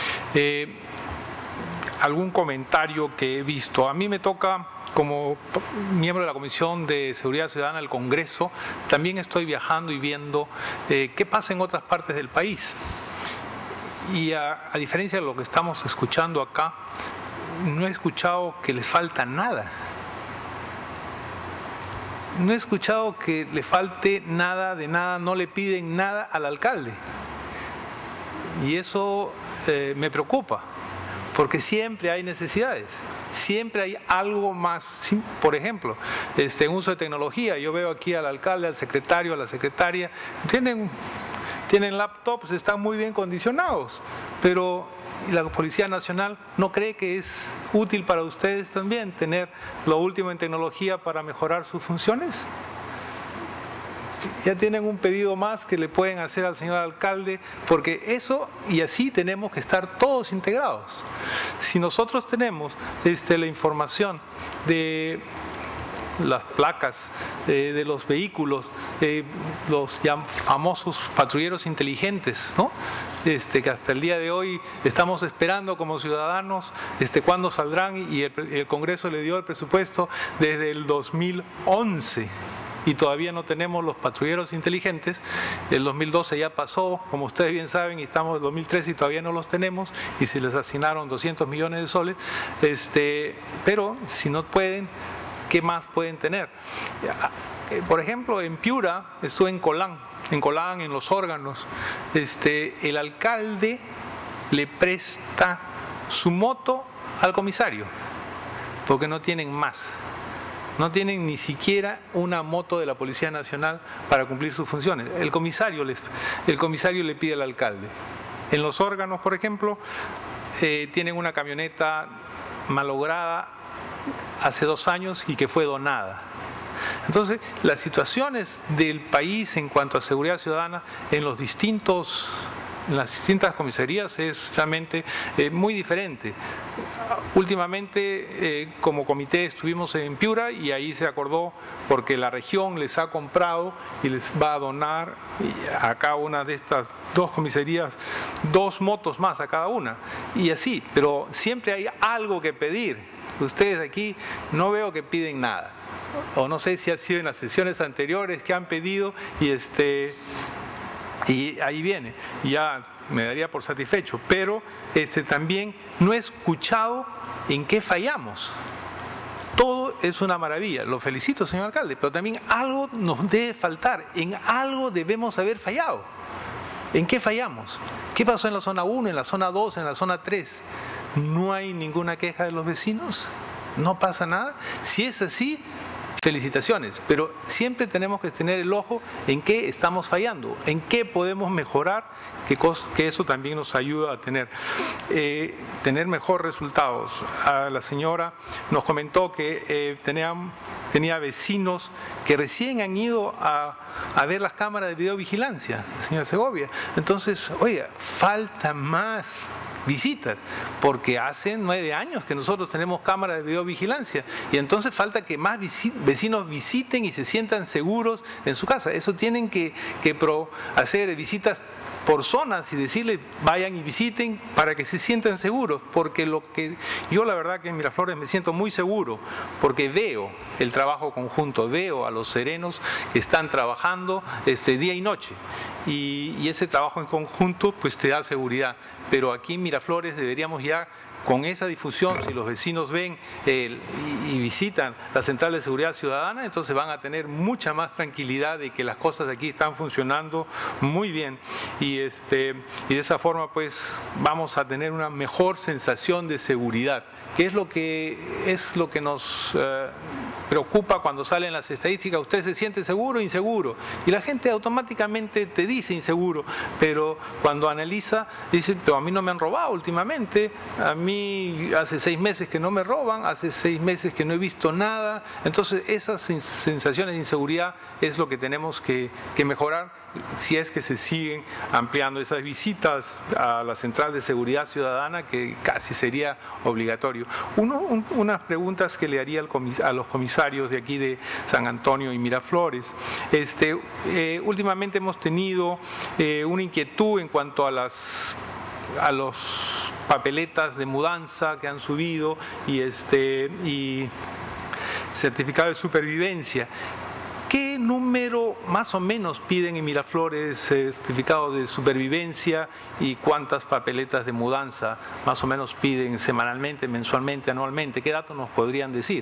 Algún comentario que he visto. A mí me toca, como miembro de la Comisión de Seguridad Ciudadana del Congreso, también estoy viajando y viendo qué pasa en otras partes del país. Y a diferencia de lo que estamos escuchando acá, no he escuchado que les falta nada. No he escuchado que le falte nada de nada, no le piden nada al alcalde. Y eso me preocupa, porque siempre hay necesidades, siempre hay algo más. Por ejemplo, en uso de tecnología, yo veo aquí al alcalde, al secretario, a la secretaria, tienen laptops, están muy bien condicionados, pero la Policía Nacional no cree que es útil para ustedes también tener lo último en tecnología para mejorar sus funciones. Ya tienen un pedido más que le pueden hacer al señor alcalde, porque eso y así tenemos que estar todos integrados. Si nosotros tenemos la información de las placas de los vehículos, los ya famosos patrulleros inteligentes, ¿no? Que hasta el día de hoy estamos esperando como ciudadanos cuándo saldrán, y el Congreso le dio el presupuesto desde el 2011 y todavía no tenemos los patrulleros inteligentes. El 2012 ya pasó, como ustedes bien saben, y estamos en el 2013 y todavía no los tenemos, y se les asignaron 200 millones de soles, pero si no pueden, ¿qué más pueden tener? Por ejemplo, en Piura, estuve en Colán, en los órganos, el alcalde le presta su moto al comisario, porque no tienen más. No tienen ni siquiera una moto de la Policía Nacional para cumplir sus funciones. El comisario le pide al alcalde. En los órganos, por ejemplo, tienen una camioneta malograda hace 2 años y que fue donada. Entonces, las situaciones del país en cuanto a seguridad ciudadana en las distintas comisarías es realmente muy diferente. Últimamente, como comité, estuvimos en Piura y ahí se acordó, porque la región les ha comprado y les va a donar a cada una de estas 2 comisarías 2 motos más a cada una. Y así, pero siempre hay algo que pedir. Ustedes aquí no veo que piden nada. O no sé si ha sido en las sesiones anteriores que han pedido y ahí viene. Y ya me daría por satisfecho. Pero también no he escuchado en qué fallamos. Todo es una maravilla. Lo felicito, señor alcalde, pero también algo nos debe faltar. En algo debemos haber fallado. ¿En qué fallamos? ¿Qué pasó en la zona 1, en la zona 2, en la zona 3? ¿No hay ninguna queja de los vecinos? ¿No pasa nada? Si es así, felicitaciones, pero siempre tenemos que tener el ojo en qué estamos fallando, en qué podemos mejorar, que eso también nos ayuda a tener mejores resultados. La señora nos comentó que tenía vecinos que recién han ido a ver las cámaras de videovigilancia, señora Segovia. Entonces, oiga, falta más. visitas, porque hace 9 años que nosotros tenemos cámaras de videovigilancia y entonces falta que más vecinos visiten y se sientan seguros en su casa. Eso tienen que hacer visitas por zonas y decirles vayan y visiten para que se sientan seguros, porque yo la verdad que en Miraflores me siento muy seguro, porque veo el trabajo conjunto, veo a los serenos que están trabajando día y noche, y ese trabajo en conjunto pues te da seguridad. Pero aquí en Miraflores deberíamos ya, con esa difusión, si los vecinos ven y visitan la Central de Seguridad Ciudadana, entonces van a tener mucha más tranquilidad de que las cosas aquí están funcionando muy bien y de esa forma pues vamos a tener una mejor sensación de seguridad, que es lo que nos preocupa cuando salen las estadísticas. Usted se siente seguro o inseguro, y la gente automáticamente te dice inseguro, pero cuando analiza dice, pero a mí no me han robado últimamente, a mí hace 6 meses que no me roban, hace 6 meses que no he visto nada. Entonces esas sensaciones de inseguridad es lo que tenemos que mejorar si es que se siguen ampliando esas visitas a la Central de Seguridad Ciudadana, que casi sería obligatorio. Unas preguntas que le haría a los comisarios de aquí de San Antonio y Miraflores. Últimamente hemos tenido una inquietud en cuanto a los papeletas de mudanza que han subido y certificado de supervivencia. ¿Qué número más o menos piden en Miraflores certificado de supervivencia y cuántas papeletas de mudanza más o menos piden semanalmente, mensualmente, anualmente? ¿Qué datos nos podrían decir?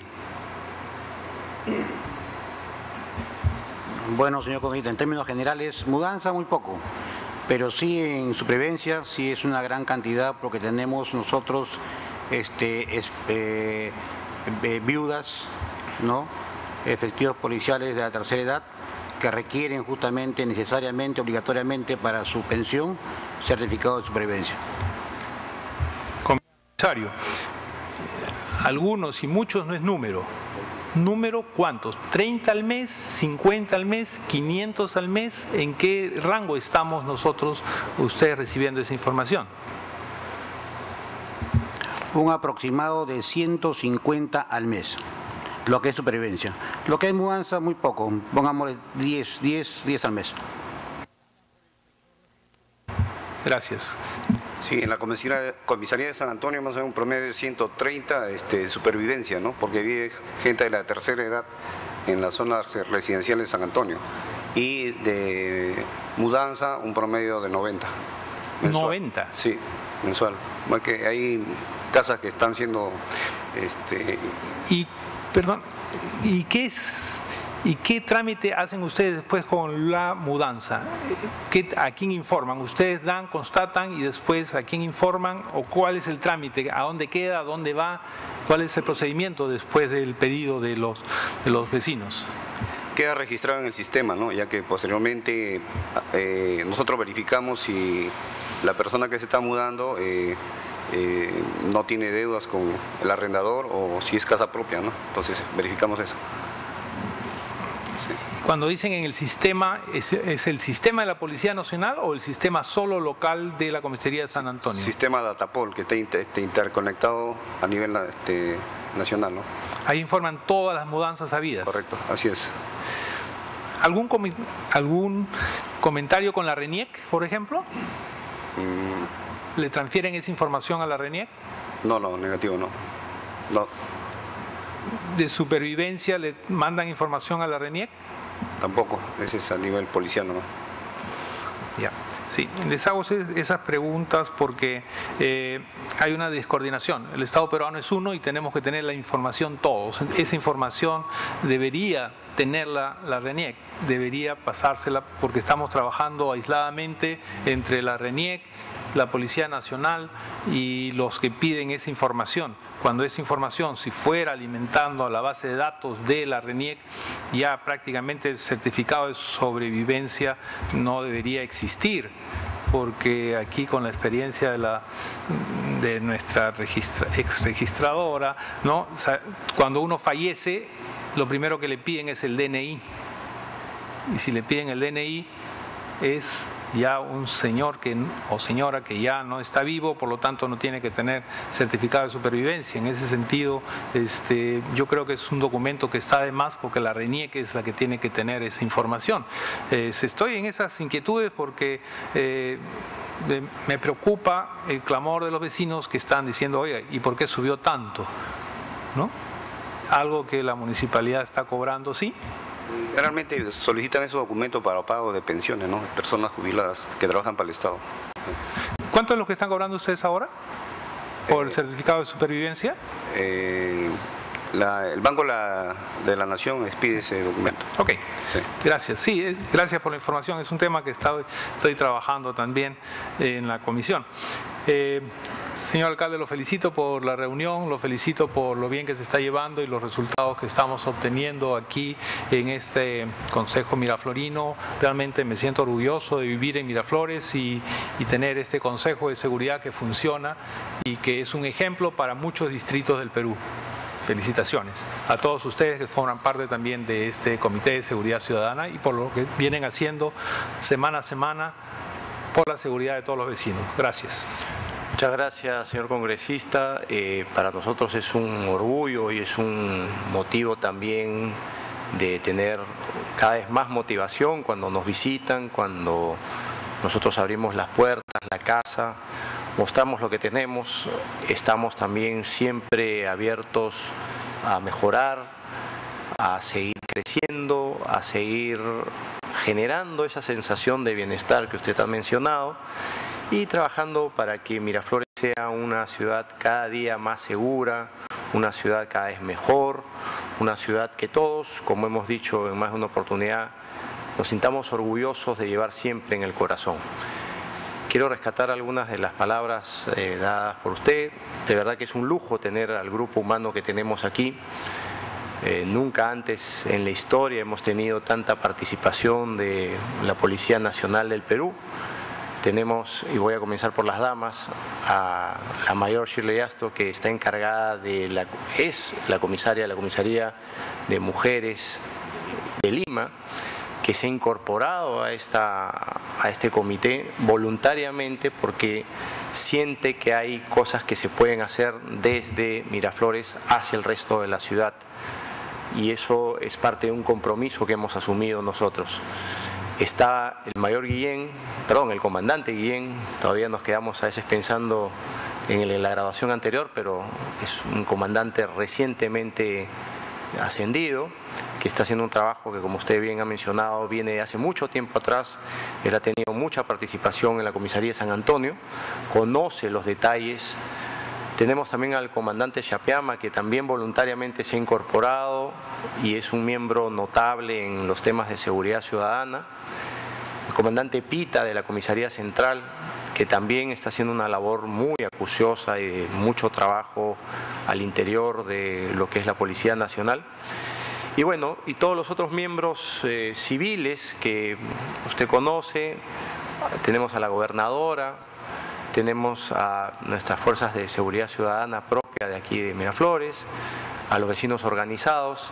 Bueno, señor congresista, en términos generales, mudanza muy poco, pero sí en supervivencia sí es una gran cantidad, porque tenemos nosotros viudas, ¿no?, efectivos policiales de la tercera edad que requieren justamente, necesariamente, obligatoriamente para su pensión, certificado de supervivencia. Comisario, algunos y muchos no es número. ¿Número cuántos? ¿30 al mes? ¿50 al mes? ¿500 al mes? ¿En qué rango estamos nosotros, ustedes, recibiendo esa información? Un aproximado de 150 al mes. Lo que es supervivencia. Lo que es mudanza, muy poco. Pongámosle 10 al mes. Gracias. Sí, en la comisaría de San Antonio más o menos un promedio de 130 de supervivencia, ¿no? Porque vive gente de la tercera edad en las zonas residenciales de San Antonio. Y de mudanza un promedio de 90. Mensual. ¿90? Sí, mensual. Porque hay casas que están siendo... Perdón, ¿y qué trámite hacen ustedes después con la mudanza? ¿A quién informan? ¿Ustedes constatan y después a quién informan? ¿O cuál es el trámite? ¿A dónde queda? ¿A dónde va? ¿Cuál es el procedimiento después del pedido de los vecinos? Queda registrado en el sistema, ¿no? Ya que posteriormente nosotros verificamos si la persona que se está mudando no tiene deudas con el arrendador o si es casa propia, ¿no? Entonces verificamos eso. Sí. Cuando dicen en el sistema, ¿es el sistema de la Policía Nacional o el sistema solo local de la Comisaría de San Antonio? Sistema Datapol, que está interconectado a nivel nacional, ¿no? Ahí informan todas las mudanzas habidas. Correcto, así es. ¿Algún comentario con la RENIEC, por ejemplo? ¿Le transfieren esa información a la RENIEC? No, negativo, no. ¿De supervivencia le mandan información a la RENIEC? Tampoco, ese es a nivel policial, ¿no? Ya, sí, les hago esas preguntas porque hay una descoordinación. El Estado peruano es uno y tenemos que tener la información todos. Esa información debería tenerla la RENIEC, debería pasársela, porque estamos trabajando aisladamente entre la RENIEC, la Policía Nacional y los que piden esa información. Cuando esa información, si fuera alimentando a la base de datos de la RENIEC, ya prácticamente el certificado de sobrevivencia no debería existir, porque aquí con la experiencia de nuestra ex registradora, ¿no?, cuando uno fallece, lo primero que le piden es el DNI, y si le piden el DNI es ya un señor o señora que ya no está vivo, por lo tanto no tiene que tener certificado de supervivencia. En ese sentido, yo creo que es un documento que está de más porque la RENIEC es la que tiene que tener esa información. Estoy en esas inquietudes porque me preocupa el clamor de los vecinos que están diciendo, oiga, ¿y por qué subió tanto? ¿No? Algo que la municipalidad está cobrando, sí. Generalmente solicitan esos documentos para pago de pensiones, ¿no? Personas jubiladas que trabajan para el Estado. ¿Cuánto es lo que están cobrando ustedes ahora por el certificado de supervivencia? El Banco de la Nación expide ese documento. Ok, sí. Gracias. Sí, gracias por la información. Es un tema que estoy trabajando también en la comisión. Señor alcalde, lo felicito por la reunión, lo felicito por lo bien que se está llevando y los resultados que estamos obteniendo aquí en este Consejo Miraflorino. Realmente me siento orgulloso de vivir en Miraflores y tener este Consejo de Seguridad que funciona y que es un ejemplo para muchos distritos del Perú. Felicitaciones a todos ustedes que forman parte también de este Comité de Seguridad Ciudadana y por lo que vienen haciendo semana a semana por la seguridad de todos los vecinos. Gracias. Muchas gracias, señor congresista. Para nosotros es un orgullo y es un motivo también de tener cada vez más motivación cuando nos visitan, cuando nosotros abrimos las puertas, la casa, mostramos lo que tenemos, estamos también siempre abiertos a mejorar, a seguir creciendo, a seguir generando esa sensación de bienestar que usted ha mencionado y trabajando para que Miraflores sea una ciudad cada día más segura, una ciudad cada vez mejor, una ciudad que todos, como hemos dicho en más de una oportunidad, nos sintamos orgullosos de llevar siempre en el corazón. Quiero rescatar algunas de las palabras dadas por usted. De verdad que es un lujo tener al grupo humano que tenemos aquí. Nunca antes en la historia hemos tenido tanta participación de la Policía Nacional del Perú. Tenemos, y voy a comenzar por las damas, a la mayor Shirley Asto, que está encargada es la comisaria de la Comisaría de Mujeres de Lima, que se ha incorporado a este comité voluntariamente porque siente que hay cosas que se pueden hacer desde Miraflores hacia el resto de la ciudad. Y eso es parte de un compromiso que hemos asumido nosotros. Está el comandante Guillén, todavía nos quedamos a veces pensando en la graduación anterior, pero es un comandante recientemente ascendido, que está haciendo un trabajo que, como usted bien ha mencionado, viene de hace mucho tiempo atrás. Él ha tenido mucha participación en la comisaría de San Antonio, conoce los detalles. Tenemos también al comandante Chapiama, que también voluntariamente se ha incorporado y es un miembro notable en los temas de seguridad ciudadana. El comandante Pita de la Comisaría Central, que también está haciendo una labor muy acuciosa y de mucho trabajo al interior de lo que es la Policía Nacional. Y bueno, y todos los otros miembros civiles que usted conoce, tenemos a la gobernadora, tenemos a nuestras fuerzas de seguridad ciudadana propia de aquí de Miraflores, a los vecinos organizados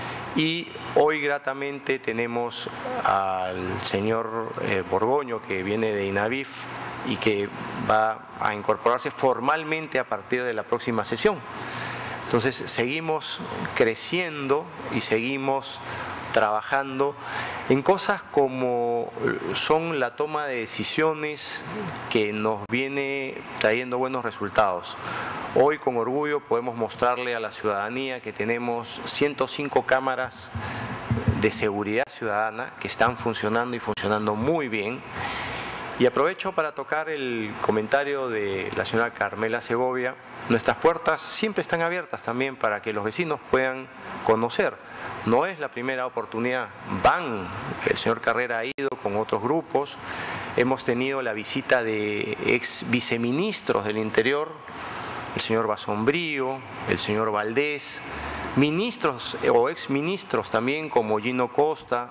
y hoy gratamente tenemos al señor Borgoño, que viene de INAVIF y que va a incorporarse formalmente a partir de la próxima sesión. Entonces seguimos creciendo y seguimos trabajando en cosas como son la toma de decisiones que nos viene trayendo buenos resultados. Hoy con orgullo podemos mostrarle a la ciudadanía que tenemos 105 cámaras de seguridad ciudadana que están funcionando y funcionando muy bien. Y aprovecho para tocar el comentario de la señora Carmela Segovia. Nuestras puertas siempre están abiertas también para que los vecinos puedan conocer. No es la primera oportunidad. El señor Carrera ha ido con otros grupos. Hemos tenido la visita de ex viceministros del Interior, el señor Basombrío, el señor Valdés, ministros o exministros también como Gino Costa,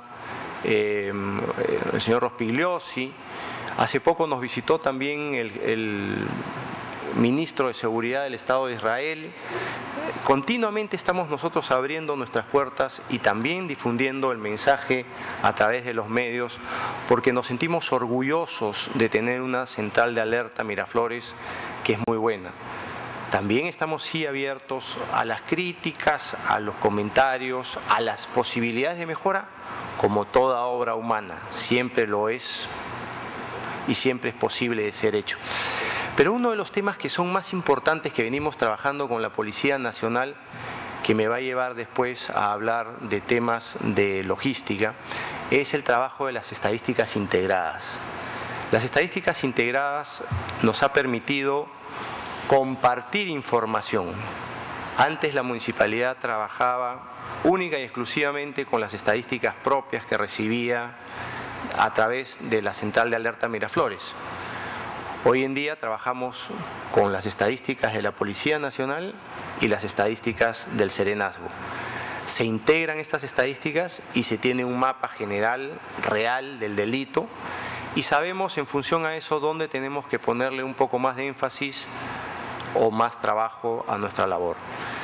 el señor Rospigliosi. Hace poco nos visitó también el ministro de Seguridad del Estado de Israel, continuamente estamos nosotros abriendo nuestras puertas y también difundiendo el mensaje a través de los medios, porque nos sentimos orgullosos de tener una central de alerta Miraflores que es muy buena. También estamos sí abiertos a las críticas, a los comentarios, a las posibilidades de mejora, como toda obra humana, siempre lo es y siempre es posible de ser hecho. Pero uno de los temas que son más importantes que venimos trabajando con la Policía Nacional, que me va a llevar después a hablar de temas de logística, es el trabajo de las estadísticas integradas. Las estadísticas integradas nos ha permitido compartir información. Antes la municipalidad trabajaba única y exclusivamente con las estadísticas propias que recibía a través de la Central de Alerta Miraflores. Hoy en día trabajamos con las estadísticas de la Policía Nacional y las estadísticas del Serenazgo. Se integran estas estadísticas y se tiene un mapa general, real del delito, y sabemos en función a eso dónde tenemos que ponerle un poco más de énfasis o más trabajo a nuestra labor.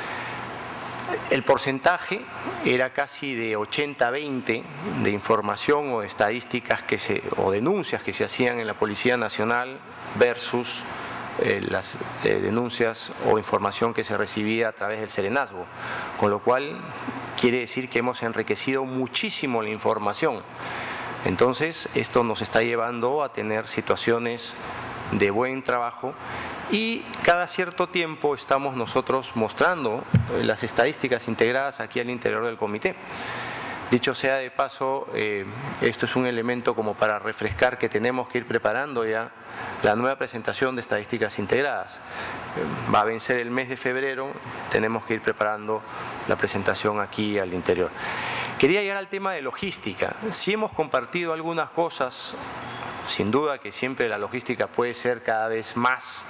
El porcentaje era casi de 80-20 de información o de estadísticas o denuncias que se hacían en la Policía Nacional versus las denuncias o información que se recibía a través del Serenazgo, con lo cual quiere decir que hemos enriquecido muchísimo la información. Entonces, esto nos está llevando a tener situaciones de buen trabajo y cada cierto tiempo estamos nosotros mostrando las estadísticas integradas aquí al interior del comité. Dicho sea de paso, esto es un elemento como para refrescar que tenemos que ir preparando ya la nueva presentación de estadísticas integradas. Va a vencer el mes de febrero, tenemos que ir preparando la presentación aquí al interior. Quería llegar al tema de logística. Sí hemos compartido algunas cosas, sin duda que siempre la logística puede ser cada vez más,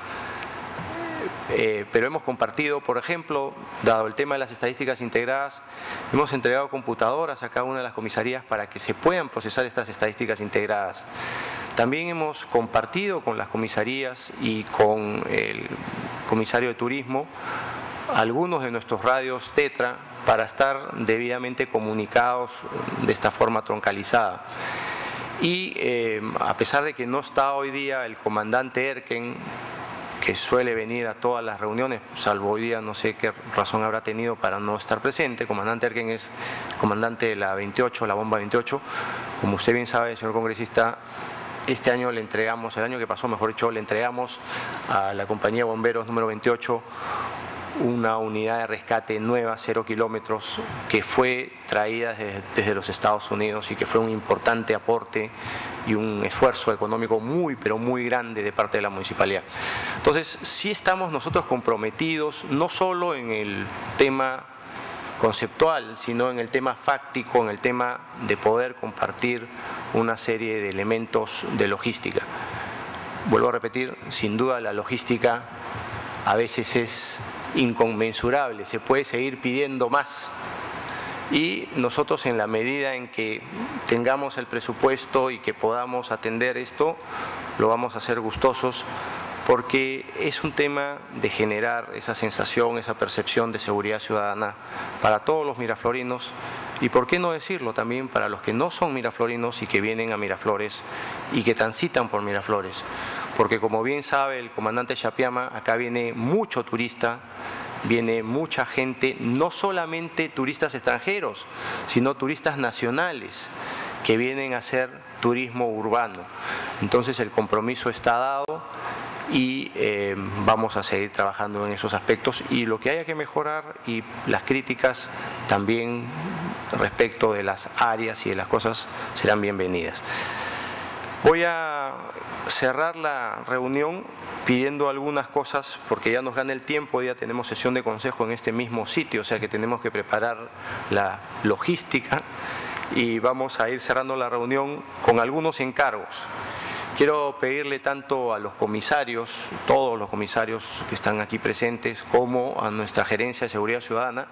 pero hemos compartido, por ejemplo, dado el tema de las estadísticas integradas, hemos entregado computadoras a cada una de las comisarías para que se puedan procesar estas estadísticas integradas. También hemos compartido con las comisarías y con el comisario de turismo algunos de nuestros radios Tetra para estar debidamente comunicados de esta forma troncalizada. Y a pesar de que no está hoy día el comandante Erken, que suele venir a todas las reuniones, salvo hoy día no sé qué razón habrá tenido para no estar presente. El comandante Erken es comandante de la 28, la bomba 28. Como usted bien sabe, señor congresista, este año le entregamos, el año que pasó, mejor dicho, le entregamos a la compañía de bomberos número 28 una unidad de rescate nueva, 0 kilómetros, que fue traída desde los Estados Unidos y que fue un importante aporte y un esfuerzo económico muy, pero muy grande de parte de la municipalidad. Entonces, sí estamos nosotros comprometidos, no solo en el tema conceptual, sino en el tema fáctico, en el tema de poder compartir una serie de elementos de logística. Vuelvo a repetir, sin duda la logística a veces es inconmensurable, se puede seguir pidiendo más y nosotros en la medida en que tengamos el presupuesto y que podamos atender esto, lo vamos a hacer gustosos porque es un tema de generar esa sensación, esa percepción de seguridad ciudadana para todos los miraflorinos y por qué no decirlo también para los que no son miraflorinos y que vienen a Miraflores y que transitan por Miraflores. Porque como bien sabe el comandante Chapiama, acá viene mucho turista, viene mucha gente, no solamente turistas extranjeros, sino turistas nacionales que vienen a hacer turismo urbano. Entonces el compromiso está dado y vamos a seguir trabajando en esos aspectos y lo que haya que mejorar y las críticas también respecto de las áreas y de las cosas serán bienvenidas. Voy a cerrar la reunión pidiendo algunas cosas porque ya nos gana el tiempo, ya tenemos sesión de consejo en este mismo sitio, o sea que tenemos que preparar la logística y vamos a ir cerrando la reunión con algunos encargos. Quiero pedirle tanto a los comisarios, todos los comisarios que están aquí presentes, como a nuestra gerencia de seguridad ciudadana,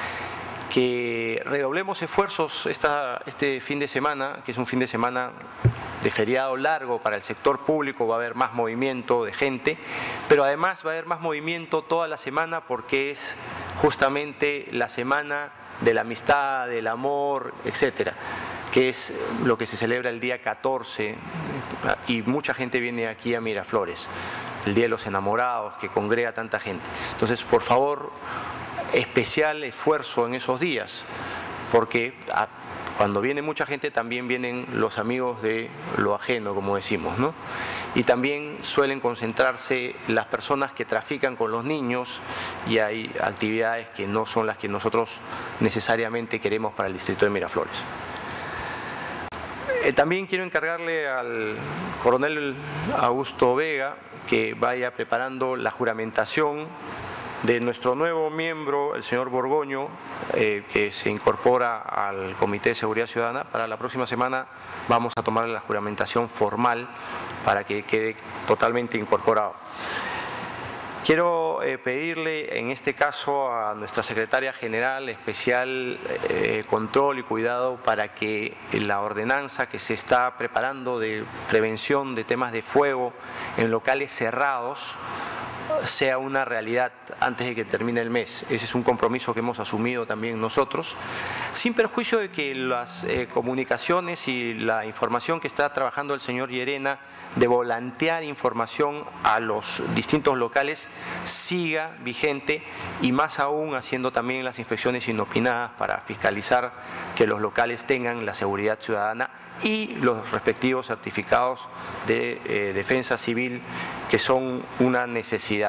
que redoblemos esfuerzos este fin de semana, que es un fin de semana de feriado largo para el sector público, va a haber más movimiento de gente, pero además va a haber más movimiento toda la semana porque es justamente la semana de la amistad, del amor, etcétera, que es lo que se celebra el día 14, y mucha gente viene aquí a Miraflores, el Día de los Enamorados, que congrega tanta gente. Entonces, por favor, especial esfuerzo en esos días, porque cuando viene mucha gente también vienen los amigos de lo ajeno, como decimos, ¿no? Y también suelen concentrarse las personas que trafican con los niños, y hay actividades que no son las que nosotros necesariamente queremos para el distrito de Miraflores. También quiero encargarle al coronel Augusto Vega que vaya preparando la juramentación de nuestro nuevo miembro, el señor Borgoño, que se incorpora al Comité de Seguridad Ciudadana. Para la próxima semana vamos a tomar la juramentación formal para que quede totalmente incorporado. Quiero pedirle en este caso a nuestra secretaria general especial control y cuidado para que la ordenanza que se está preparando de prevención de temas de fuego en locales cerrados sea una realidad antes de que termine el mes. Ese es un compromiso que hemos asumido también nosotros, sin perjuicio de que las comunicaciones y la información que está trabajando el señor Llerena de volantear información a los distintos locales siga vigente, y más aún haciendo también las inspecciones inopinadas para fiscalizar que los locales tengan la seguridad ciudadana y los respectivos certificados de defensa civil, que son una necesidad.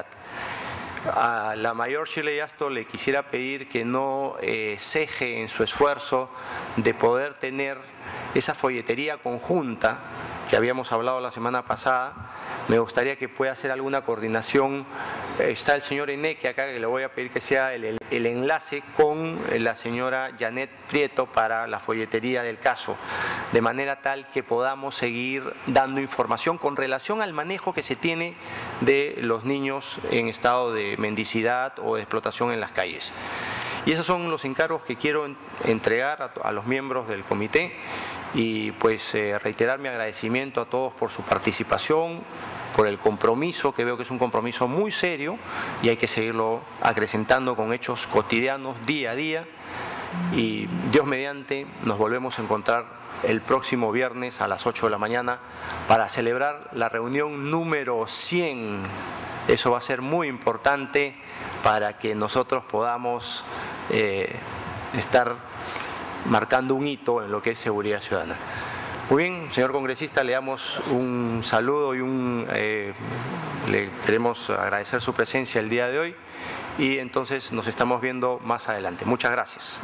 A la mayor Shirley Astor le quisiera pedir que no ceje en su esfuerzo de poder tener esa folletería conjunta que habíamos hablado la semana pasada. Me gustaría que pueda hacer alguna coordinación. Está el señor Eneque acá, que le voy a pedir que sea el enlace con la señora Janet Prieto para la folletería del caso, de manera tal que podamos seguir dando información con relación al manejo que se tiene de los niños en estado de mendicidad o de explotación en las calles. Y esos son los encargos que quiero entregar a los miembros del comité, y pues reiterar mi agradecimiento a todos por su participación, por el compromiso, que veo que es un compromiso muy serio y hay que seguirlo acrecentando con hechos cotidianos día a día, y Dios mediante nos volvemos a encontrar el próximo viernes a las 8 de la mañana para celebrar la reunión número 100. Eso va a ser muy importante para que nosotros podamos estar marcando un hito en lo que es seguridad ciudadana. Muy bien, señor congresista, le damos un saludo y le queremos agradecer su presencia el día de hoy, y entonces nos estamos viendo más adelante. Muchas gracias.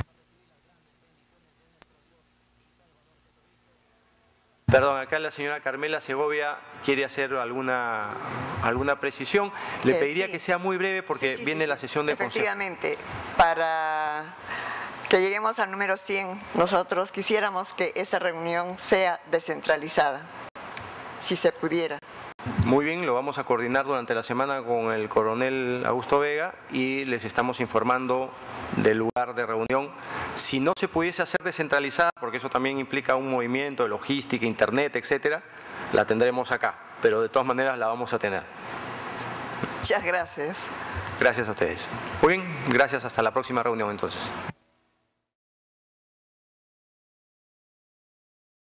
Perdón, acá la señora Carmela Segovia quiere hacer alguna precisión. Le pediría que sea muy breve porque viene la sesión de consejo. Efectivamente, para que lleguemos al número 100, nosotros quisiéramos que esa reunión sea descentralizada, si se pudiera. Muy bien, lo vamos a coordinar durante la semana con el coronel Augusto Vega y les estamos informando del lugar de reunión. Si no se pudiese hacer descentralizada, porque eso también implica un movimiento de logística, internet, etcétera, la tendremos acá, pero de todas maneras la vamos a tener. Muchas gracias. Gracias a ustedes. Muy bien, gracias, hasta la próxima reunión entonces.